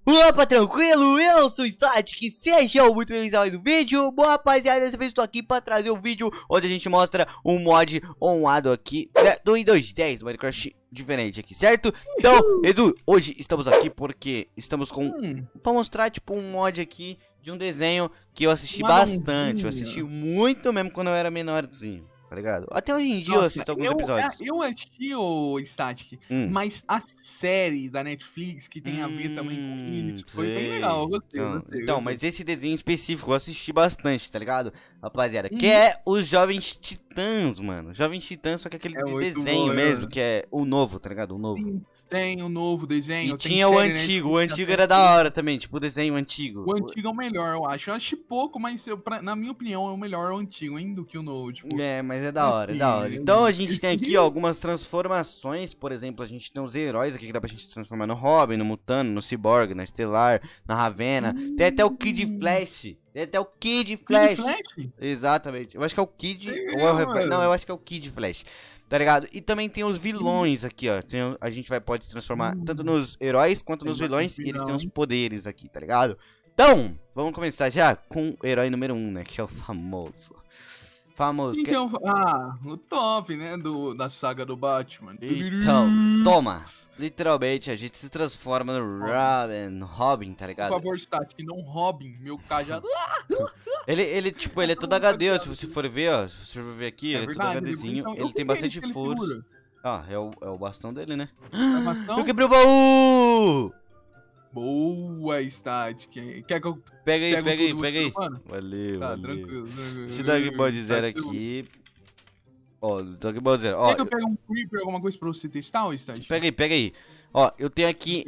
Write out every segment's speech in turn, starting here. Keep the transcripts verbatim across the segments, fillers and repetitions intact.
Opa, tranquilo? Eu sou o Static, sejam muito bem-vindos ao do vídeo. Bom, rapaziada, dessa vez estou aqui para trazer um vídeo onde a gente mostra um mod onado aqui, né, do Windows dez, Minecraft diferente aqui, certo? Então, Edu, hoje estamos aqui porque estamos com... Hum. Para mostrar, tipo, um mod aqui de um desenho que eu assisti bastante. Eu assisti muito mesmo quando eu era menorzinho. Tá ligado? Até hoje em dia Nossa, eu assisto alguns eu, episódios. Eu assisti o Static, hum. mas a série da Netflix que tem a ver hum, também com ele foi bem legal, eu gostei. Então, gostei, então gostei. mas esse desenho específico eu assisti bastante, tá ligado? Rapaziada, hum. que é os Jovens Titãs, mano. Jovens Titãs, só que aquele é de desenho bom, mesmo, é. que é o novo, tá ligado? O novo. Sim. Tem o novo desenho. E tinha o antigo, o antigo era da hora também, tipo o desenho antigo. O antigo é o melhor, eu acho. Eu acho pouco, mas eu, pra, na minha opinião é o melhor o antigo, hein, do que o novo. Tipo, é, mas é da hora, é da hora. Então a gente tem aqui, ó, algumas transformações. Por exemplo, a gente tem os heróis aqui que dá pra gente transformar no Robin, no Mutano, no Cyborg, na Estelar, na Ravena. Hum. Tem até o Kid Flash. Tem até o Kid Flash. Kid Flash? Exatamente. Eu acho que é o Kid. Ou é o... Não, eu acho que é o Kid Flash. Tá ligado? E também tem os vilões aqui, ó. Tem, a gente vai, pode transformar tanto nos heróis quanto nos vilões. E eles têm os poderes aqui, tá ligado? Então, vamos começar já com o herói número um, né? Que é o famoso. Famoso. Então, que... Ah, o top, né? Do, da saga do Batman. Então, toma. Literalmente, a gente se transforma no Robin, Robin, tá ligado? Por favor, Static, não Robin, meu cajado. Ele, ele, tipo, ele é todo H D, ó, se você for ver, ó, se você for ver aqui, é ele verdade, é todo HDzinho, ele, ele tem bastante furos. Ah, é o, é o bastão dele, né? É bastão? Eu quebrei o baú! Boa, Static. Quer que eu... Pega aí, pega aí, pega aí. Valeu, tá, valeu. Tranquilo, tranquilo. Deixa eu dar aqui pode zero aqui. Ó, tô aqui pode zero. Ó, quer que eu pegue um Creeper, alguma coisa pra você testar, ou Static? Pega aí, pega aí. Ó, eu tenho aqui...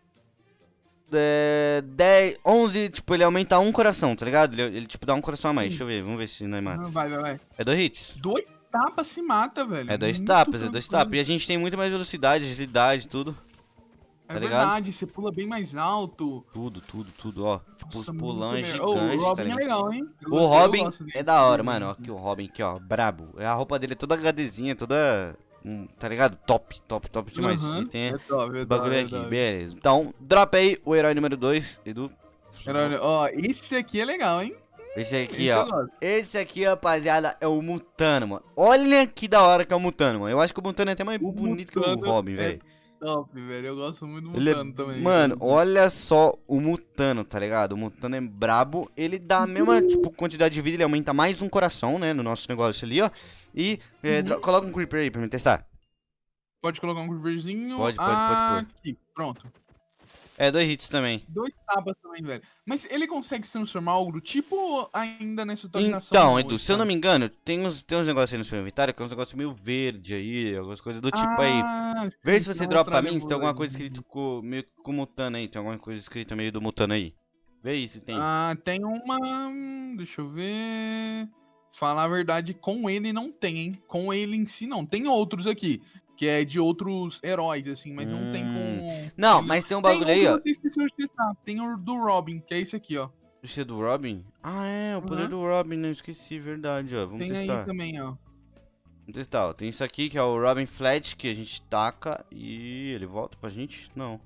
É, dez, onze, tipo, ele aumenta um coração, tá ligado? Ele, ele tipo, dá um coração a mais. Sim. Deixa eu ver, vamos ver se nós mata. Vai, vai, vai. É dois hits? Dois tapas se mata, velho. É dois tapas, é dois tapas. E a gente tem muito mais velocidade, agilidade, tudo. É tá verdade, ligado? Você pula bem mais alto. Tudo, tudo, tudo, ó. Tipo, Nossa, os pulão é gigante, oh, o Robin tá ligado? É legal, hein? Eu o Robin é da hora, mano. Ó, aqui o Robin aqui, ó, brabo. A roupa dele é toda HDzinha, toda... Hum, tá ligado? Top, top, top demais. Uhum. E tem é top, é o bagulho top, aqui, é top. beleza. Então, dropa aí o herói número dois, Edu. Herói, ó, esse aqui é legal, hein? Esse aqui, esse ó. Esse aqui, rapaziada, é o Mutano, mano. Olha que da hora que é o Mutano, mano. Eu acho que o Mutano é até mais o bonito que o Robin, velho. É top, velho. Eu gosto muito do Ele Mutano é... também. Mano, olha só o Mutano, tá ligado? O Mutano é brabo. Ele dá a mesma, tipo, quantidade de vida. Ele aumenta mais um coração, né? No nosso negócio ali, ó. E é, uhum. coloca um Creeper aí pra me testar. Pode colocar um Creeperzinho. Pode, pode, pode pôr. Aqui, pronto. É, dois hits também. Dois tapas também, velho. Mas ele consegue se transformar algo do tipo ainda nessa atualização? Então, Edu, se eu não me engano, tem uns, tem uns negócios aí no seu inventário que é uns negócios meio verde aí, algumas coisas do tipo ah, aí. Vê se você dropa pra mim, se tem alguma coisa escrita com, meio com Mutano aí. Tem alguma coisa escrita meio do Mutano aí. Vê aí se tem. Ah, tem uma... Deixa eu ver... Falar a verdade, com ele não tem, hein? Com ele em si não. Tem outros aqui. Que é de outros heróis, assim, mas hum. não tem com... Não, mas tem um bagulho tem aí, ó. Você esqueceu de testar. Tem o do Robin, que é esse aqui, ó. Esse é do Robin? Ah, é, o poder uhum. do Robin, não esqueci, verdade, ó. Vamos tem testar. Tem aí também, ó. Vamos testar, ó. Tem isso aqui, que é o Robin Flat, que a gente taca e ele volta pra gente? Não.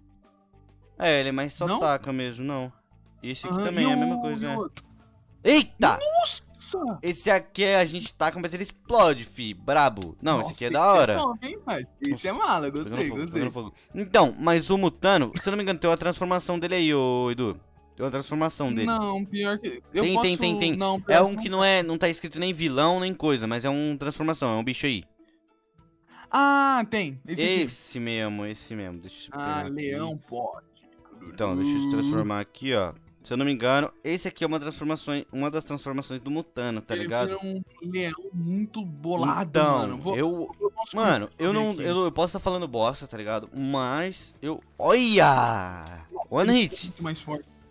É, ele mais só não? taca mesmo, não. E esse aqui uhum. também e é a mesma coisa, né? Eita! Nossa! Esse aqui a gente taca, mas ele explode, fi. Brabo. Não, Nossa, esse aqui é da hora. Esse é, top, hein, pai? Esse é mala, gostei, fogo, gostei. Fogo. Então, mas o Mutano, se eu não me engano, tem uma transformação dele aí, ô Edu. Tem uma transformação dele. Não, pior que... Eu tem, posso... tem, tem, tem. Não, é um que não é, não tá escrito nem vilão, nem coisa, mas é uma transformação, é um bicho aí. Ah, tem. Esse, esse mesmo, esse mesmo. Deixa eu ah, leão aqui. Pode. Então, deixa eu transformar aqui, ó. Se eu não me engano, esse aqui é uma transformação, uma das transformações do Mutano, tá ele ligado? Ele é um leão muito bolado, então, mano. Vou, eu, eu mano, eu não, eu, eu posso estar tá falando bosta, tá ligado? Mas eu, olha, one hit. Mais forte.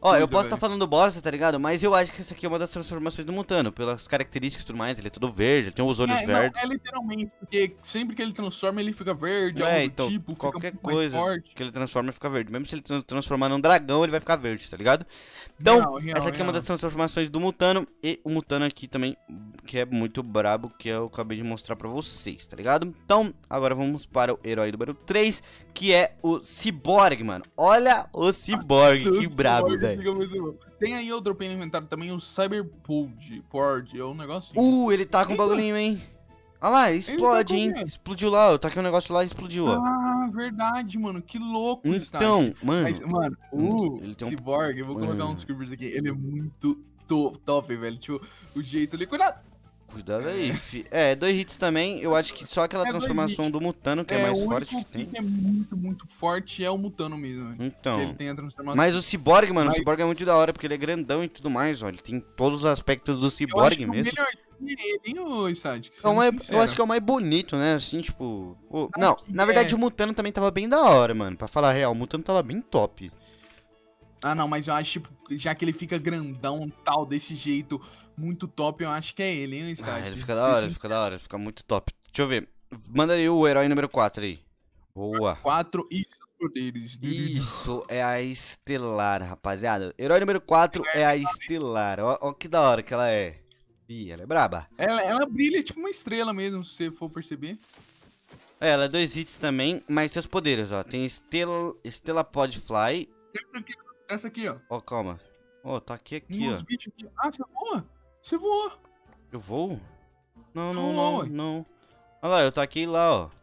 Ó, eu coisa, posso estar velho. falando bosta, tá ligado? Mas eu acho que essa aqui é uma das transformações do Mutano. Pelas características e tudo mais. Ele é todo verde, ele tem os olhos É, não, verdes. é literalmente, porque sempre que ele transforma, ele fica verde, É, algo do então, tipo, fica qualquer muito mais coisa forte. que ele transforma fica verde. Mesmo se ele tran- transformar num dragão, ele vai ficar verde, tá ligado? Então, Real, real, essa aqui é uma real. das transformações do Mutano. E o Mutano aqui também, que é muito brabo, que eu acabei de mostrar pra vocês, tá ligado? Então, agora vamos para o herói número três, que é o Cyborg, mano. Olha o Cyborg, que brabo, Cyborg velho. fica muito bom. Tem aí, eu dropei no inventário também o Cyberpod, Pord, é um negocinho. Uh, ele tá com um Eita. bagulhinho, hein? Olha lá, explode, com hein? o quê? Explodiu lá, ó. Tá aqui um negócio lá e explodiu, ó. Ah, verdade, mano, que louco, Então, Start. mano. Mas, mano, o ele tem um- Cyborg, eu vou colocar Hum. uns creepers aqui, ele é muito to- top, velho. Tipo, o jeito ali, cuidado. Cuidado aí, fi. É, dois hits também. Eu acho que só aquela É, dois transformação do Mutano que é, mais o forte único que tem. que é muito, muito forte é o Mutano mesmo, velho. Que Então. ele tem a transformação. Mas o Cyborg, mano, Mas- o Cyborg é muito da hora, porque ele é grandão e tudo mais, ó. Ele tem todos os aspectos do eu acho Cyborg que mesmo. o melhorzinho é ele, hein, ô Static? É o mais- eu acho que é o mais bonito, né? Assim, tipo. o- Não, que na verdade é. o Mutano também tava bem da hora, mano. Pra falar a real, o Mutano tava bem top. Ah, não, mas eu acho, tipo, já que ele fica grandão, tal, desse jeito, muito top, eu acho que é ele, hein, Static? Ah, ele fica da hora, ele fica da hora, ele fica muito top. Deixa eu ver. Manda aí o herói número quatro aí. Boa. Quatro e seus poderes. Isso é a Estelar, rapaziada. Herói número quatro é a Estelar. Ó, ó que da hora que ela é. Ih, ela é braba. Ela, ela brilha tipo uma estrela mesmo, se você for perceber. É, ela é dois hits também, mas seus poderes, ó. Tem Estela, Estela Pod Fly. Essa aqui, essa aqui, ó. Ó, calma. Ó, tá aqui, aqui, Nos ó. bichos aqui. Ah, você voa? Você voou. Eu vou? Não, não, Voou, não, ué. não. Olha lá, eu taquei lá, ó.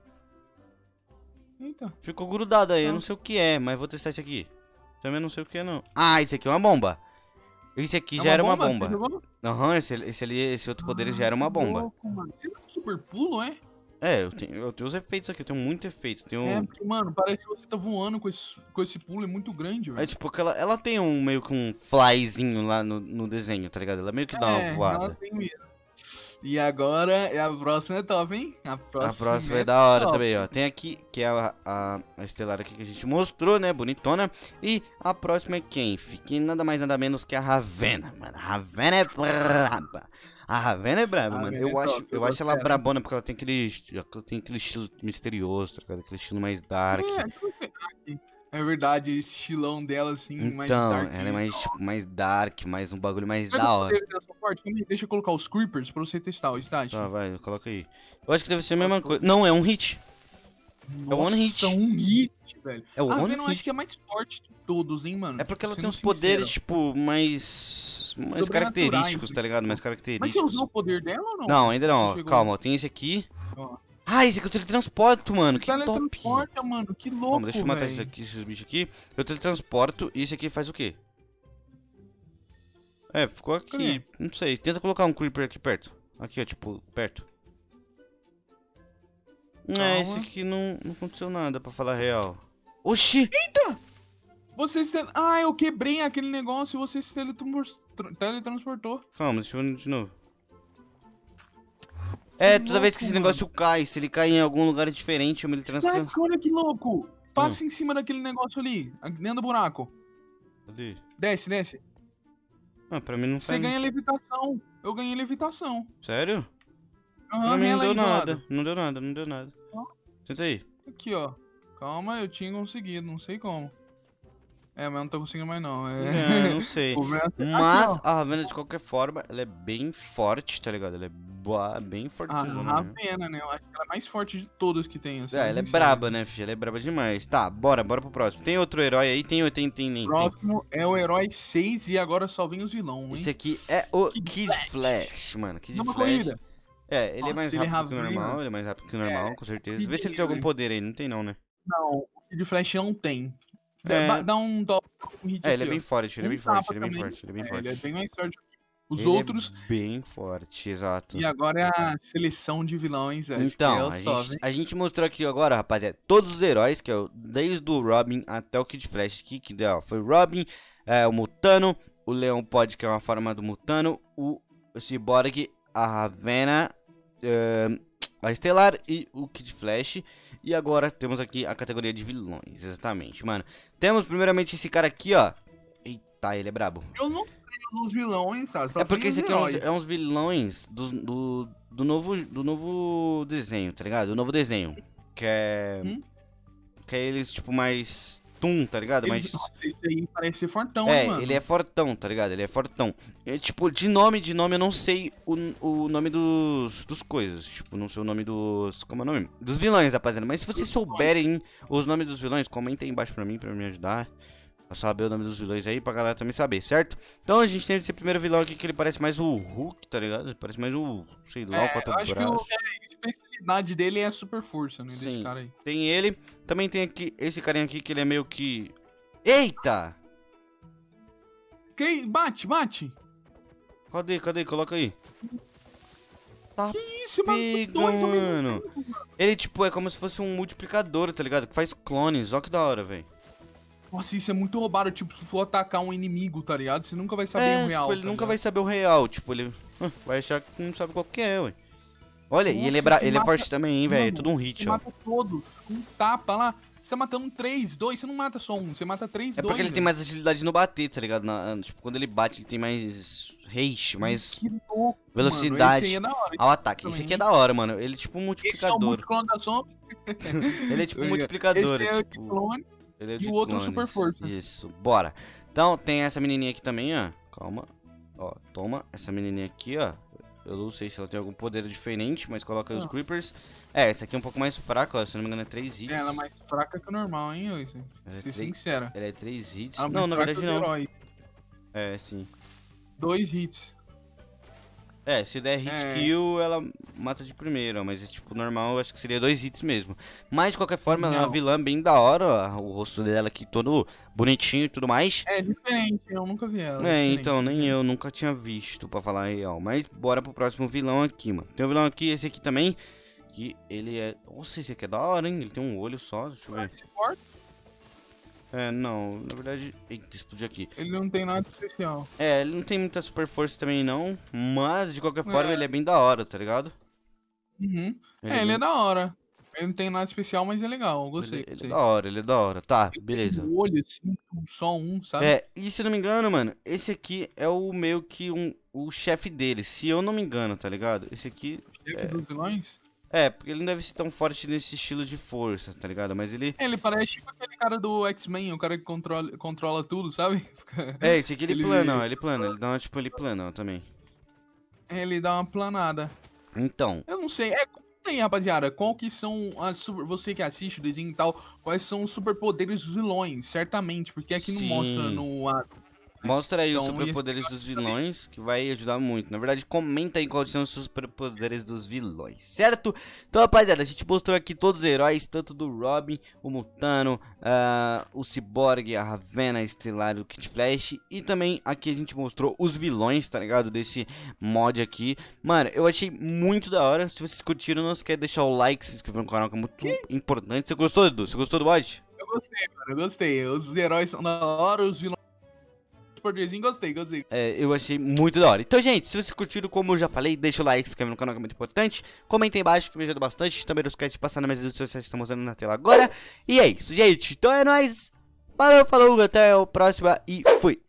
Eita. Ficou grudado aí, eu Ah. não sei o que é, mas vou testar esse aqui. Também não sei o que é, não. Ah, esse aqui é uma bomba. Esse aqui É já uma era uma Você bomba. jogou? Aham, esse, esse ali, esse outro poder já era uma Ah, bomba. louco, mano. Você dá um super pulo, é? É, eu tenho, eu tenho os efeitos aqui, eu tenho muito efeito. Tenho... É, porque, mano, parece que você tá voando com esse, com esse pulo, é muito grande, É velho. tipo que ela, ela tem um meio que um flyzinho lá no, no desenho, tá ligado? Ela meio que dá uma É, voada. ela tem mesmo. E agora, a próxima é top, hein? A próxima, A próxima é é da hora top. também, ó. Tem aqui, que é a, a, a estelar aqui que a gente mostrou, né? Bonitona. E a próxima é quem? Fique nada mais nada menos que a Ravena, mano. A Ravena é braba. A Ravena é braba, A mano. Ravena Eu é acho, top, eu eu acho gosto ela dela. brabona porque ela tem aquele, ela tem aquele estilo misterioso, tá ligado? Aquele estilo mais dark. É, então, é verdade, esse estilão dela, assim, mais Então, dark. ela é mais, tipo, mais dark, mais um bagulho mais Sabe da o hora. poder dela só forte? Calma aí, deixa eu colocar os creepers pra você testar o estágio. Tá, vai, coloca aí. Eu acho que deve ser a mesma coisa. Não, é um hit. É one hit. Nossa, um hit, velho. É o A one Venom eu acho hit. que é mais forte de todos, hein, mano. É porque ela Sendo tem uns sincero. poderes, tipo, mais. mais Sobrenaturais, característicos, né? tá ligado? Mais Mas você característicos. usou o poder dela ou não? Não, ainda não, Você ó. chegou- Calma, ó, tem esse aqui. Ó. Ah, esse aqui eu teletransporto, mano. Que top. Teletransporta, mano, que louco, Calma, deixa eu matar velho. esses, aqui, esses bichos aqui. Eu teletransporto e esse aqui faz o quê? É, ficou aqui. Cadê? Não sei. Tenta colocar um creeper aqui perto. Aqui, ó, tipo, perto. É, esse Calma. aqui não, não aconteceu nada, pra falar a real. Oxi! Você se... Ah, eu quebrei aquele negócio e você se teletranspor- teletransportou. Calma, deixa eu ver de novo. É, toda vez que esse louco, negócio cai, se ele cai em algum lugar diferente, eu me teletransporto. Saca, olha que louco. Hum. Passa em cima daquele negócio ali, dentro do buraco. Cadê? Desce, desce. Ah, pra mim não Você sai. ganha levitação. Eu ganhei levitação. Sério? Aham, Pra mim não rela deu aí do nada. lado. Não deu nada, não deu nada. Ó. Senta aí. Aqui, ó. Calma, eu tinha conseguido, não sei como. É, mas não tô conseguindo mais não. É... É, não sei. O Venom- Aqui, Mas ó. a Ravena, de qualquer forma, ela é bem forte, tá ligado? Ela é boa, bem A fortezona, né? Ravena, né? Eu acho que ela é mais forte de todas que tem. assim, É, ela é sincero. braba, né, filha? Ela é braba demais. Tá, bora, bora pro próximo. Tem outro herói aí? Tem, tem, tem, tem. O próximo é o herói seis e agora só vem os vilões, hein? Esse aqui é o Kid Kid Flash. Flash, mano. Kid Dá uma Flash. corrida. É, ele é Nossa, mais ele é rápido que o Ravena. normal, ele é mais rápido que o normal, É, com certeza. que Vê se ele tem algum beleza. poder aí, não tem não, né? Não, o Kid Flash não tem. É. Dá, dá um top um hit É, ele é aqui, bem ó. forte, ele é Um bem forte, tapa ele é bem também. forte, ele é bem É, forte. ele é bem mais forte. Os Ele é outros. bem forte, exato. E agora é a seleção de vilões, velho. Então, que é a os top, gente, hein? a gente mostrou aqui agora, rapaziada, todos os heróis, que é o, desde o Robin até o Kid Flash aqui, que ó, foi o Robin, é, o Mutano, o Leão Pod, que é uma forma do Mutano, o Cyborg, a Ravena, é, a Estelar e o Kid Flash. E agora temos aqui a categoria de vilões, exatamente, mano. Temos primeiramente esse cara aqui, ó. Eita tá? Ele é brabo. Eu não sei os vilões, sabe? Só É porque esse sei os aqui é uns, heróis. é uns vilões do, do, do, novo, do novo desenho, tá ligado? Do novo desenho. Que é. Hum? Que é eles, tipo, mais. Tum, tá ligado? Ele- Mais. Nossa, esse aí parece ser fortão, É, hein, mano? ele é fortão, tá ligado? Ele é fortão. É, tipo, de nome, de nome, eu não sei o, o nome dos, dos coisas. Tipo, não sei o nome dos... Como é o nome? Dos vilões, rapaziada. Mas se vocês souberem os nomes dos vilões, comenta aí embaixo pra mim, pra me ajudar a saber o nome dos vilões aí, pra galera também saber, certo? Então a gente tem esse primeiro vilão aqui, que ele parece mais o Hulk, tá ligado? Ele parece mais o... Sei lá, o É, eu acho que o, quatro-braço. é, a especialidade dele é a super força, né? Sim. Desse cara aí. Tem ele. Também tem aqui esse carinha aqui, que ele é meio que... Eita! Que? Bate, bate! Cadê, cadê? Coloca aí. Tá Isso, mano. Dois ao mesmo pegando. tempo, mano. Ele, tipo, é como se fosse um multiplicador, tá ligado? Que faz clones. Ó que da hora, velho. Nossa, isso é muito roubado. Tipo, se for atacar um inimigo, tá ligado? Você nunca vai saber É, o real. tipo, ele tá nunca ligado? vai saber o real. Tipo, ele hum, vai achar que não sabe qual que é, ué. Olha, e Nossa, ele é, bra... você ele é mata- forte também, hein, velho. É Mano, tudo um hit, Você ó. mata todos. Um tapa lá. Você tá matando três, dois. Você não mata só um. Você mata três, É dois. porque ele tem velho. mais agilidade no bater, tá ligado? Na- tipo, quando ele bate, ele tem mais haste, mais Que louco, velocidade mano. Esse aí é da hora. ao ataque. Esse também. aqui é da hora, mano. Ele é tipo um Esse é o multiplicador. multiclone da sombra. Ele é tipo um Esse multiplicador. é É, o tipo... clone. Ele é E de o outro é o clones. super força. Isso, bora. Então, tem essa menininha aqui também, ó. Calma. Ó, toma. Essa menininha aqui, ó. Eu não sei se ela tem algum poder diferente, mas coloca aí os Ah. creepers. É, essa aqui é um pouco mais fraca, ó. Se não me engano é três hits. É, ela é mais fraca que o normal, hein, Oise? Ela é Ser três- sincera. Ela é três hits. Ela é Não, mais na fraca verdade que o não. herói. É, sim. Dois hits. É, se der hit É. kill, ela mata de primeiro, ó. Mas, tipo, normal, eu acho que seria dois hits mesmo. Mas, de qualquer forma, ela é uma Não. vilã bem da hora, ó. O rosto dela aqui todo bonitinho e tudo mais. É diferente, eu nunca vi ela. É, diferente. então, nem eu nunca tinha visto, pra falar a real. Mas bora pro próximo vilão aqui, mano. Tem um vilão aqui, esse aqui também, que ele é... Nossa, esse aqui é da hora, hein? Ele tem um olho só, deixa eu ver. Esse forte, É, não, na verdade... Eita, explodiu aqui. ele não tem nada especial. É, ele não tem muita super força também, não. Mas, de qualquer forma, É. ele é bem da hora, tá ligado? Uhum. Ele é, ele bem- é da hora. Ele não tem nada especial, mas é legal. Eu gostei. Ele, ele é gostei. da hora, ele é da hora. Tá, Ele beleza. tem um olho assim, só um, sabe? É, e se eu não me engano, mano, esse aqui é o meio que um, o chefe dele. Se eu não me engano, tá ligado? Esse aqui... Chefe dos vilões. É, porque ele não deve ser tão forte nesse estilo de força, tá ligado? Mas ele... Ele parece tipo aquele cara do X-Men, o cara que controla, controla tudo, sabe? É, esse aqui ele, Ele- plana, ó, ele plana, ele dá uma, tipo, ele plana, ó, também. Ele dá uma planada. Então, Eu não sei, é como tem, rapaziada, qual que são as super, você que assiste o desenho e tal, quais são os superpoderes dos vilões, certamente, porque aqui não Sim. mostra no a- mostra aí os Então, superpoderes dos vilões, que vai ajudar muito. Na verdade, comenta aí quais são os superpoderes dos vilões, certo? Então, rapaziada, a gente mostrou aqui todos os heróis, tanto do Robin, o Mutano, ah, o Cyborg, a Ravena, a Estelar, o Kid Flash. E também aqui a gente mostrou os vilões, tá ligado? Desse mod aqui. Mano, eu achei muito da hora. Se vocês curtiram, não esquece de deixar o like, se inscrever no canal, que é muito importante. Você gostou, Edu? Você gostou do mod? Eu gostei, mano, eu gostei. Os heróis são da hora, os vilões. Os poderzinhos, gostei, gostei. É, eu achei muito da hora. Então, gente, se vocês curtiram, como eu já falei, deixa o like, se inscreve no canal, que é muito importante. Comenta aí embaixo, que me ajuda bastante. Também não esquece de passar nas minhas redes sociais que estão mostrando na tela agora. E é isso, gente. Então é nóis. Valeu, falou, até a próxima e fui.